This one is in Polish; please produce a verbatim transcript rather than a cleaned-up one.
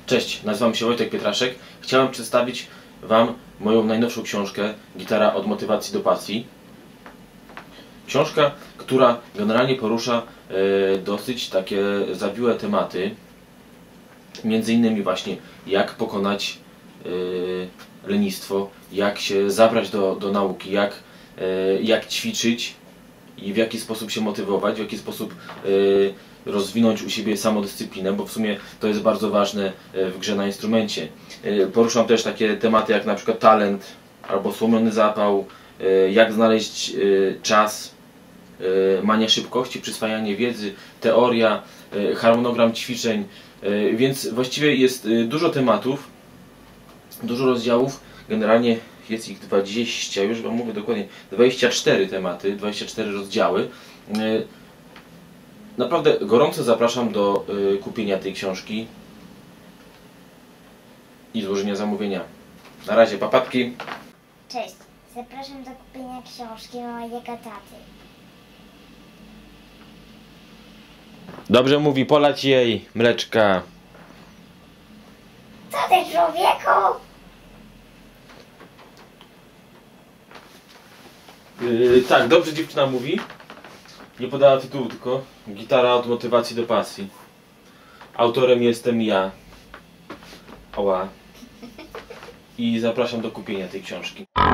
Cześć, nazywam się Wojtek Pietraszek. Chciałem przedstawić Wam moją najnowszą książkę Gitara od motywacji do pasji. Książka, która generalnie porusza e, dosyć takie zawiłe tematy. Między innymi właśnie jak pokonać e, lenistwo, jak się zabrać do, do nauki, jak, e, jak ćwiczyć i w jaki sposób się motywować, w jaki sposób e, rozwinąć u siebie samodyscyplinę, bo w sumie to jest bardzo ważne w grze na instrumencie. Poruszam też takie tematy jak na przykład talent albo słomiony zapał, jak znaleźć czas, mania szybkości, przyswajanie wiedzy, teoria, harmonogram ćwiczeń, więc właściwie jest dużo tematów, dużo rozdziałów, generalnie jest ich dwadzieścia, już Wam mówię dokładnie, dwadzieścia cztery tematy, dwadzieścia cztery rozdziały. Naprawdę gorąco zapraszam do y, kupienia tej książki i złożenia zamówienia. Na razie, papatki. Cześć, zapraszam do kupienia książki mojego taty. Dobrze mówi, polać jej mleczka. Co ty, człowieku? Yy, tak, dobrze dziewczyna mówi. Nie podała tytułu, tylko Gitara od motywacji do pasji. Autorem jestem ja. Ała. I zapraszam do kupienia tej książki.